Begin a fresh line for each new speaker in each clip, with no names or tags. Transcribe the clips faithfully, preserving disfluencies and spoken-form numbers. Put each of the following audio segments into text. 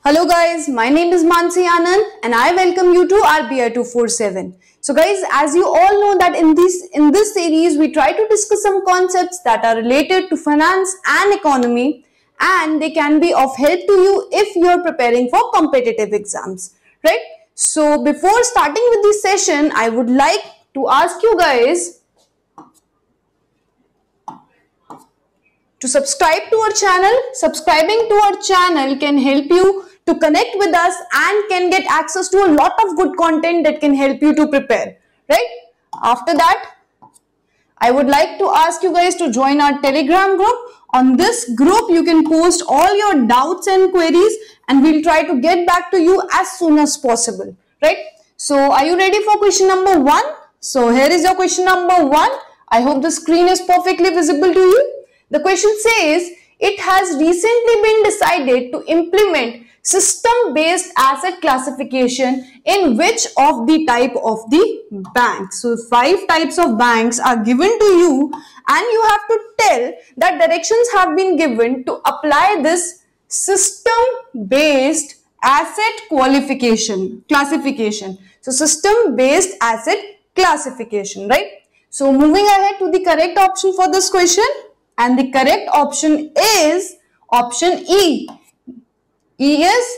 Hello guys, my name is Mansi Anand and I welcome you to R B I two forty-seven. So guys, as you all know that in this in this series we try to discuss some concepts that are related to finance and economy, and they can be of help to you if you are preparing for competitive exams, right? So before starting with this session, I would like to ask you guys to subscribe to our channel. Subscribing to our channel can help you to connect with us and can get access to a lot of good content that can help you to prepare, right? After that, I would like to ask you guys to join our Telegram group. On this group, you can post all your doubts and queries and we'll try to get back to you as soon as possible, right? So are you ready for question number one? So here is your question number one. I hope the screen is perfectly visible to you. The question says, it has recently been decided to implement system-based asset classification in which of the type of the banks. So five types of banks are given to you and you have to tell that directions have been given to apply this system-based asset qualification, classification. So system-based asset classification, right? So moving ahead to the correct option for this question. And the correct option is option E. E is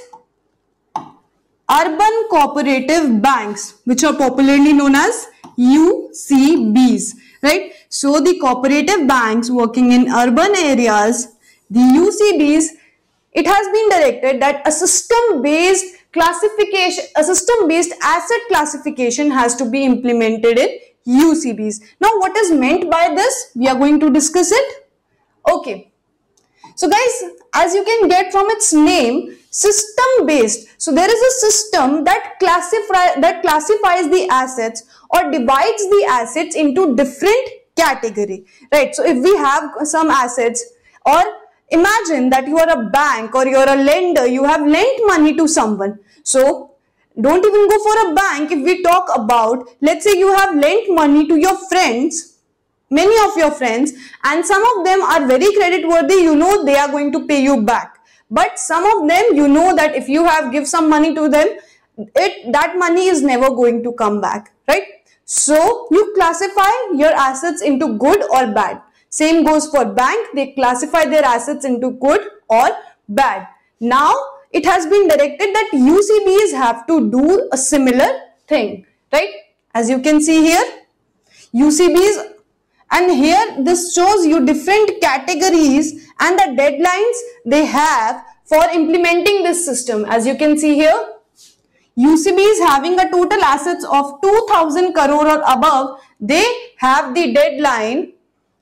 urban cooperative banks, which are popularly known as U C Bs, right? So the cooperative banks working in urban areas, the U C Bs, it has been directed that a system-based classification, a system-based asset classification has to be implemented in U C Bs. Now, what is meant by this? We are going to discuss it. Okay, so guys, as you can get from its name, system based. So there is a system that classify that classifies the assets or divides the assets into different category, right? So if we have some assets, or imagine that you are a bank or you are a lender, you have lent money to someone. So don't even go for a bank. If we talk about, let's say you have lent money to your friends, many of your friends, and some of them are very credit worthy, you know they are going to pay you back. But some of them, you know that if you have give some money to them, it that money is never going to come back, right? So you classify your assets into good or bad. Same goes for bank, they classify their assets into good or bad. Now it has been directed that U C Bs have to do a similar thing, right? As you can see here, U C Bs, and here this shows you different categories and the deadlines they have for implementing this system. As you can see here, U C Bs having a total assets of two thousand crore or above, they have the deadline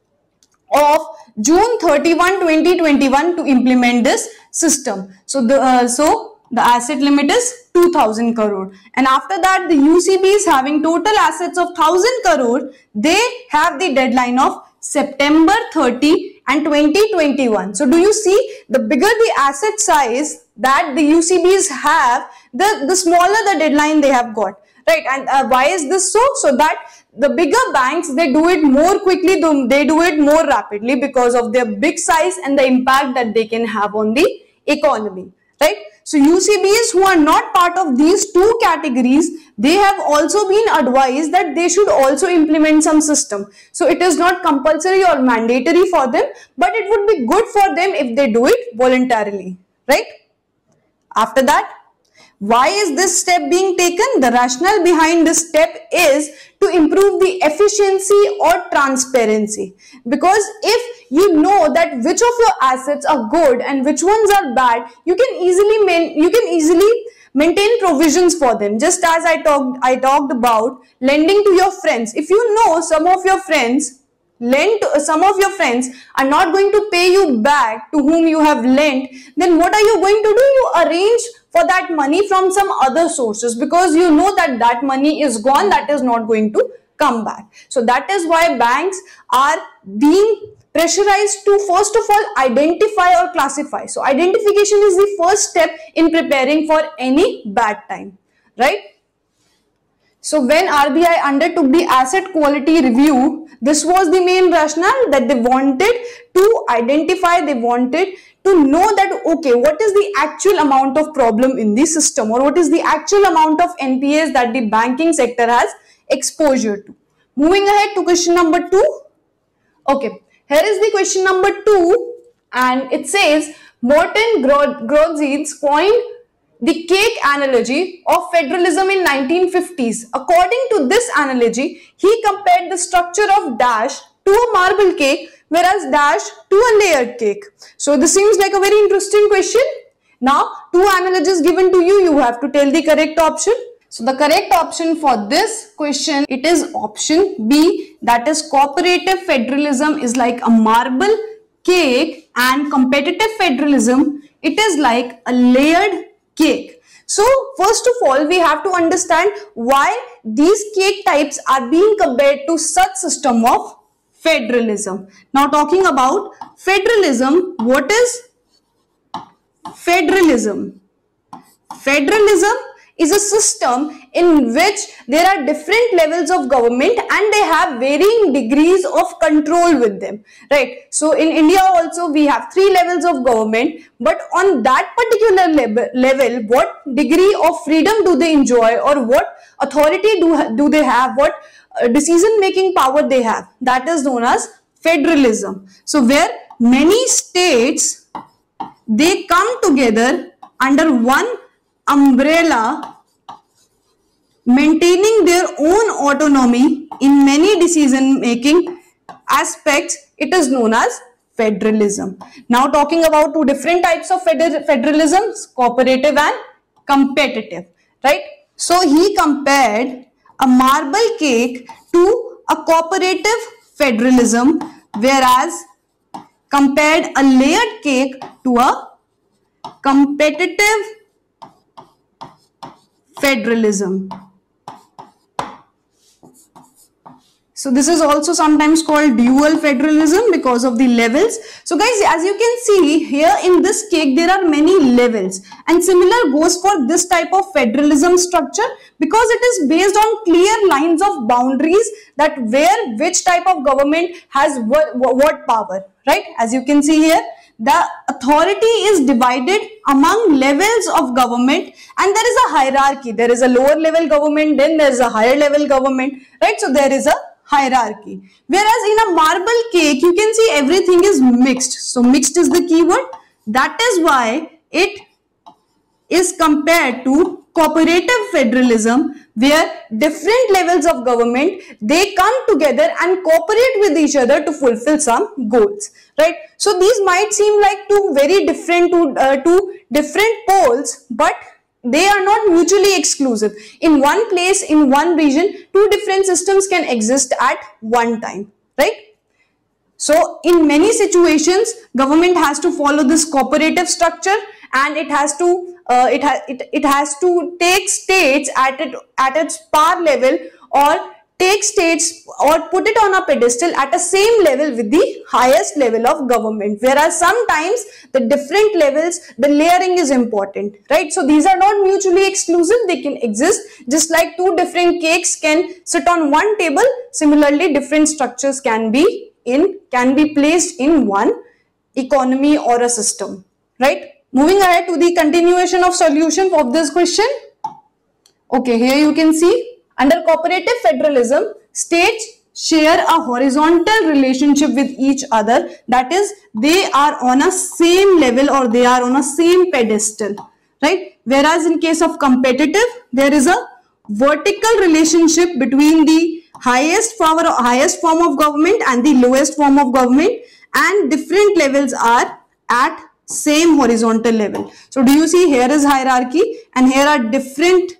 of June thirty-first twenty twenty-one to implement this system. So the uh, so the asset limit is two thousand crore, and after that the U C Bs having total assets of one thousand crore, they have the deadline of September thirtieth and twenty twenty-one. So do you see, the bigger the asset size that the U C Bs have, the, the smaller the deadline they have got, right? And uh, why is this so? So that the bigger banks, they do it more quickly, they do it more rapidly because of their big size and the impact that they can have on the economy, right? So U C Bs who are not part of these two categories, they have also been advised that they should also implement some system. So it is not compulsory or mandatory for them, but it would be good for them if they do it voluntarily, right? After that, why is this step being taken? The rationale behind this step is to improve the efficiency or transparency. Because if you know that which of your assets are good and which ones are bad, you can easily main, you can easily maintain provisions for them. Just as I talked I talked about lending to your friends. If you know some of your friends lent to, some of your friends are not going to pay you back to whom you have lent, then what are you going to do? You arrange for that money from some other sources, because you know that that money is gone, that is not going to come back. So that is why banks are being pressurized to first of all identify or classify. So identification is the first step in preparing for any bad time, right? So when R B I undertook the asset quality review, this was the main rationale, that they wanted to identify, they wanted to know that, okay, what is the actual amount of problem in the system, or what is the actual amount of N P As that the banking sector has exposure to. Moving ahead to question number two. Okay, here is the question number two, and it says Morton Grosjean coined the cake analogy of federalism in nineteen fifties. According to this analogy, he compared the structure of dash to a marble cake, whereas dash to a layered cake. So this seems like a very interesting question. Now, two analogies given to you, you have to tell the correct option. So the correct option for this question, it is option B, that is cooperative federalism is like a marble cake and competitive federalism, it is like a layered cake. So first of all, we have to understand why these cake types are being compared to such system of federalism. Now talking about federalism, what is federalism? Federalism is a system in which there are different levels of government and they have varying degrees of control with them, right? So in India also we have three levels of government, but on that particular level, level what degree of freedom do they enjoy, or what authority do, do they have, what uh, decision making power they have, that is known as federalism. So where many states, they come together under one umbrella, maintaining their own autonomy in many decision making aspects, it is known as federalism. Now talking about two different types of feder federalism, cooperative and competitive, right? So he compared a marble cake to a cooperative federalism, whereas compared a layered cake to a competitive federalism. So this is also sometimes called dual federalism because of the levels. So guys, as you can see here in this cake, there are many levels, and similar goes for this type of federalism structure, because it is based on clear lines of boundaries, that where which type of government has what, what power, right? As you can see here, the authority is divided among levels of government, and there is a hierarchy. There is a lower level government, then there is a higher level government, right? So there is a hierarchy. Whereas in a marble cake, you can see everything is mixed. So mixed is the keyword. That is why it is compared to cooperative federalism, where different levels of government, they come together and cooperate with each other to fulfill some goals, right? So these might seem like two very different, two, uh, two different poles, but they are not mutually exclusive. In one place, in one region, two different systems can exist at one time, right? So in many situations, government has to follow this cooperative structure, and it has to uh, it has it, it has to take states at it at its par level, or take states or put it on a pedestal at the same level with the highest level of government. Whereas sometimes the different levels, the layering is important, right? So these are not mutually exclusive. They can exist just like two different cakes can sit on one table. Similarly, different structures can be in can be placed in one economy or a system, right? Moving ahead to the continuation of solution of this question. Okay, here you can see under cooperative federalism, states share a horizontal relationship with each other. That is, they are on a same level, or they are on a same pedestal, right? Whereas in case of competitive, there is a vertical relationship between the highest power, highest form of government and the lowest form of government, and different levels are at same horizontal level. So do you see, here is hierarchy and here are different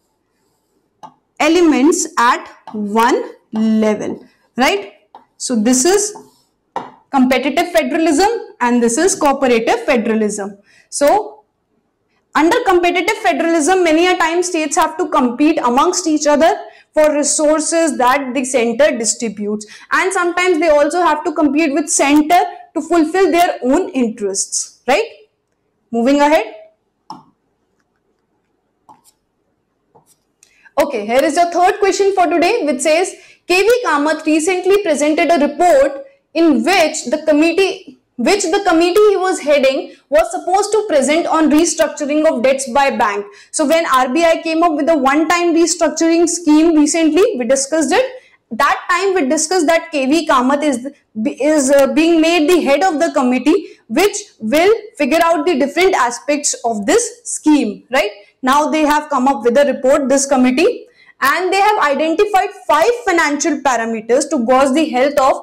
elements at one level, right? So this is competitive federalism and this is cooperative federalism. So under competitive federalism, many a time states have to compete amongst each other for resources that the center distributes, and sometimes they also have to compete with center to fulfill their own interests, right? Moving ahead. Okay, here is your third question for today, which says K V Kamath recently presented a report in which the committee which the committee he was heading was supposed to present on restructuring of debts by bank. So when R B I came up with a one-time restructuring scheme recently, we discussed it. That time we discussed that K V Kamath is is uh, being made the head of the committee, which will figure out the different aspects of this scheme, right? Now they have come up with a report, this committee, and they have identified five financial parameters to gauge the health of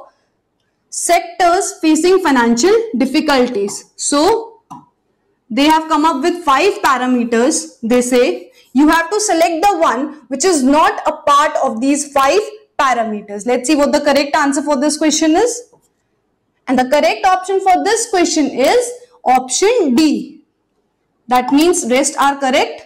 sectors facing financial difficulties. So they have come up with five parameters. They say you have to select the one which is not a part of these five parameters. Let's see what the correct answer for this question is. And the correct option for this question is option D. That means rest are correct.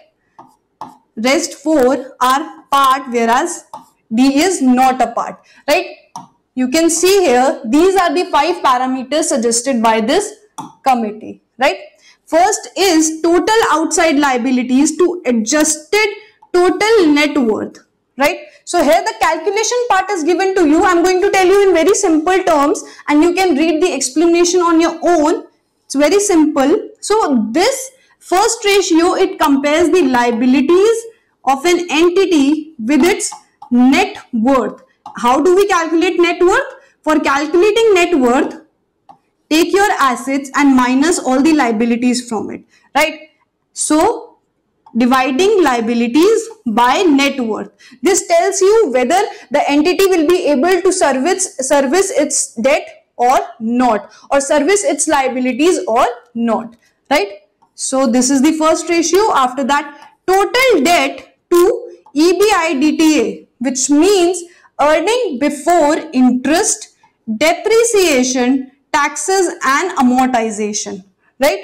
Rest four are part, whereas D is not a part, right? You can see here, these are the five parameters suggested by this committee, right? First is total outside liabilities to adjusted total net worth, right? So here the calculation part is given to you. I'm going to tell you in very simple terms and you can read the explanation on your own. It's very simple. So this first ratio, it compares the liabilities of an entity with its net worth. How do we calculate net worth? For calculating net worth, take your assets and minus all the liabilities from it, right? So dividing liabilities by net worth. This tells you whether the entity will be able to service, service its debt or not, or service its liabilities or not, right? So this is the first ratio. After that, total debt to EBITDA, which means earning before interest, depreciation, taxes and amortization, right?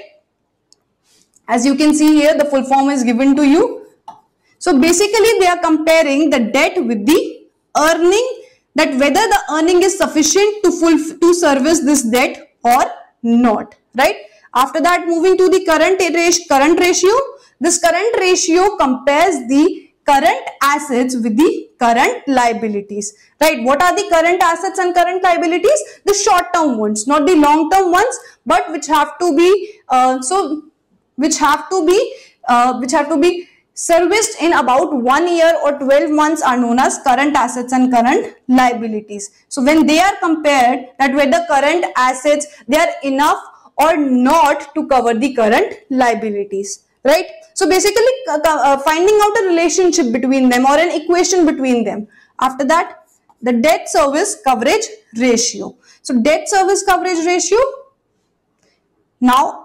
As you can see here, the full form is given to you. So basically they are comparing the debt with the earning, that whether the earning is sufficient to full to service this debt or not, right? After that, moving to the current current ratio. This current ratio compares the current assets with the current liabilities, right? What are the current assets and current liabilities? The short term ones, not the long term ones, but which have to be uh, so which have to be uh, which have to be serviced in about one year or twelve months are known as current assets and current liabilities. So when they are compared, that whether current assets they are enough or not to cover the current liabilities, right? So basically uh, uh, finding out a relationship between them or an equation between them. After that, the debt service coverage ratio. So debt service coverage ratio. Now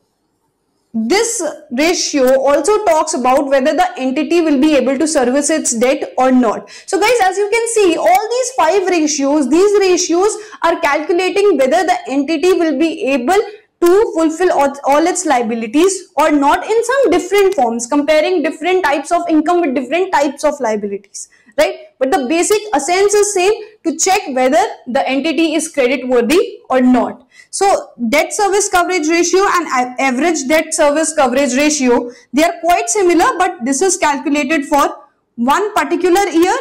this ratio also talks about whether the entity will be able to service its debt or not. So guys, as you can see, all these five ratios, these ratios are calculating whether the entity will be able to fulfill all, all its liabilities or not in some different forms, comparing different types of income with different types of liabilities, right? But the basic essence is same, to check whether the entity is credit worthy or not. So debt service coverage ratio and average debt service coverage ratio, they are quite similar, but this is calculated for one particular year,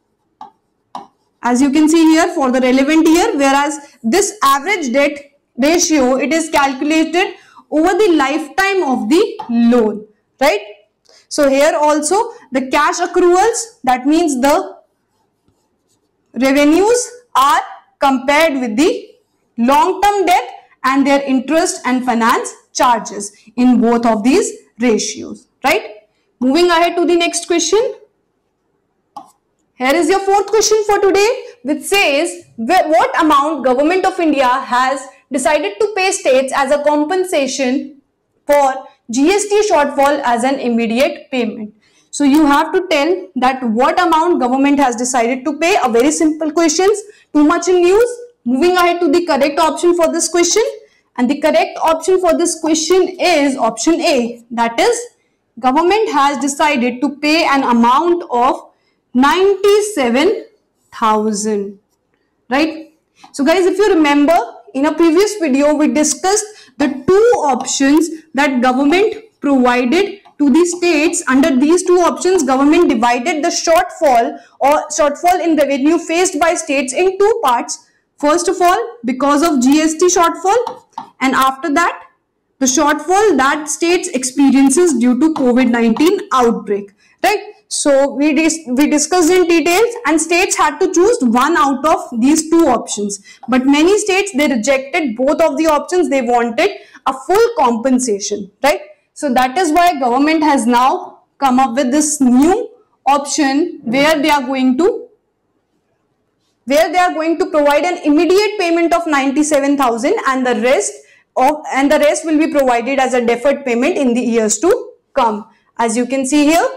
as you can see here, for the relevant year, whereas this average debt ratio, it is calculated over the lifetime of the loan, right? So here also the cash accruals, that means the revenues are compared with the long-term debt and their interest and finance charges in both of these ratios, right? Moving ahead to the next question. Here is your fourth question for today, which says what amount Government of India has decided to pay states as a compensation for G S T shortfall as an immediate payment. So you have to tell that what amount government has decided to pay. A very simple questions, too much in news. Moving ahead to the correct option for this question, and the correct option for this question is option A, that is government has decided to pay an amount of ninety-seven thousand, right? So guys, if you remember, in a previous video we discussed the two options that government provided to the states under these two options, government divided the shortfall or shortfall in revenue faced by states in two parts. First of all, because of G S T shortfall, and after that, the shortfall that states experiences due to COVID nineteen outbreak, right? So we, dis we discussed in details, and states had to choose one out of these two options. But many states, they rejected both of the options. They wanted a full compensation, right? So that is why government has now come up with this new option where they are going to where they are going to provide an immediate payment of ninety-seven thousand, and the rest of and the rest will be provided as a deferred payment in the years to come. As you can see here,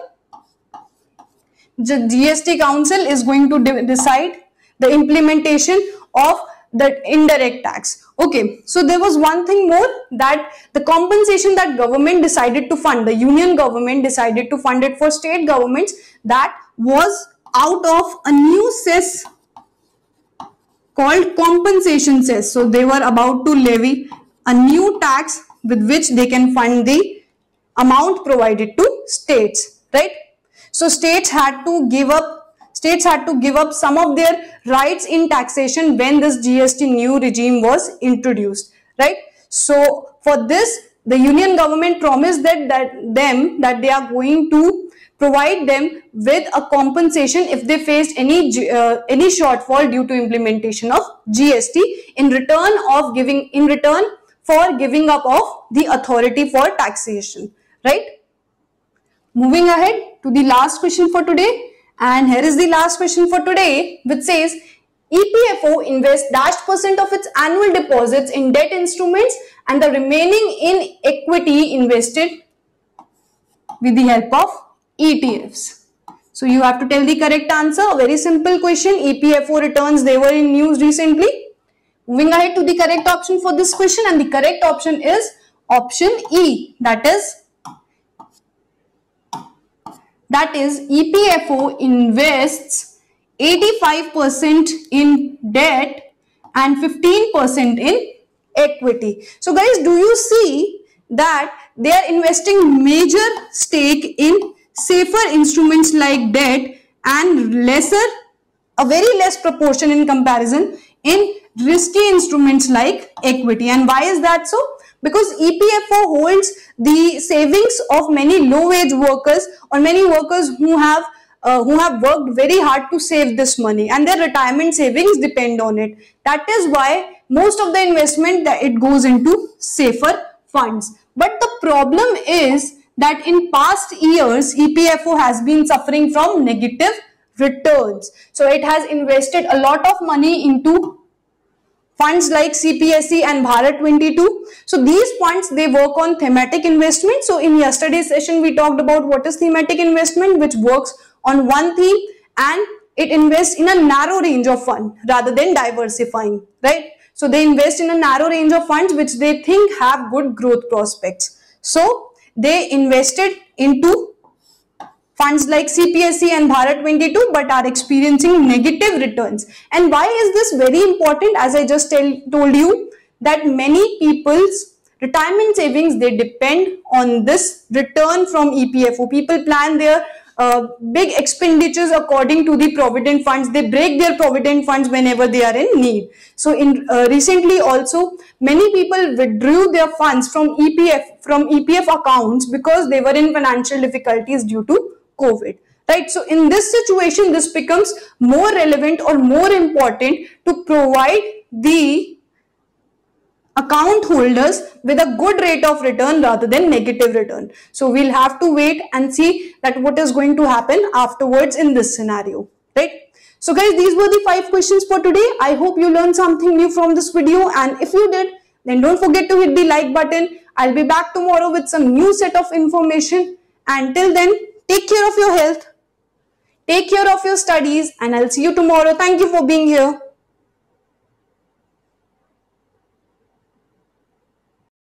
the G S T Council is going to de decide the implementation of the indirect tax. Okay, so there was one thing more, that the compensation that government decided to fund, the union government decided to fund it for state governments, that was out of a new cess called compensation cess. So they were about to levy a new tax with which they can fund the amount provided to states, right? So states had to give up states had to give up some of their rights in taxation when this G S T new regime was introduced, right? So for this, the union government promised that, that them that they are going to provide them with a compensation if they faced any uh, any shortfall due to implementation of G S T in return of giving in return for giving up of the authority for taxation, right? Moving ahead to the last question for today, and here is the last question for today, which says E P F O invests dash percent of its annual deposits in debt instruments and the remaining in equity invested with the help of E T Fs. So you have to tell the correct answer. A very simple question. E P F O returns, they were in news recently. Moving ahead to the correct option for this question, and the correct option is option E. That is, that is E P F O invests eighty-five percent in debt and fifteen percent in equity. So guys, do you see that they are investing major stake in safer instruments like debt and lesser, a very less proportion in comparison in risky instruments like equity? And why is that so? Because E P F O holds the savings of many low wage workers or many workers who have uh, who have worked very hard to save this money, and their retirement savings depend on it. That is why most of the investment that it goes into safer funds. But the problem is that in past years, E P F O has been suffering from negative returns. So it has invested a lot of money into funds like C P S E and Bharat twenty-two. So these funds, they work on thematic investment. So in yesterday's session, we talked about what is thematic investment, which works on one theme and it invests in a narrow range of fund rather than diversifying, right? So they invest in a narrow range of funds which they think have good growth prospects. So they invested into funds like C P S E and Bharat twenty-two but are experiencing negative returns. And why is this very important? As I just tell, told you that many people's retirement savings, they depend on this return from E P F O. People plan their uh, big expenditures according to the provident funds. They break their provident funds whenever they are in need. So in uh, recently also many people withdrew their funds from E P F from E P F accounts because they were in financial difficulties due to COVID, right? So in this situation, this becomes more relevant or more important to provide the account holders with a good rate of return rather than negative return. So we'll have to wait and see that what is going to happen afterwards in this scenario, right? So guys, these were the five questions for today. I hope you learned something new from this video, and if you did, then don't forget to hit the like button. I'll be back tomorrow with some new set of information. Until then, take care of your health, take care of your studies, and I'll see you tomorrow. Thank you for being here.